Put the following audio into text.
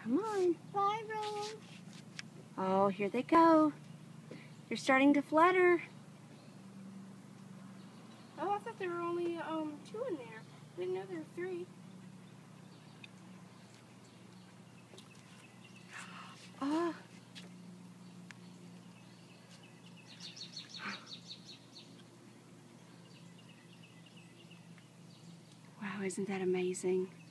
Come on. Bye, Rose. Oh, here they go. They're starting to flutter. Oh, I thought there were only 2 in there. I didn't know there were 3. Oh. Wow, isn't that amazing?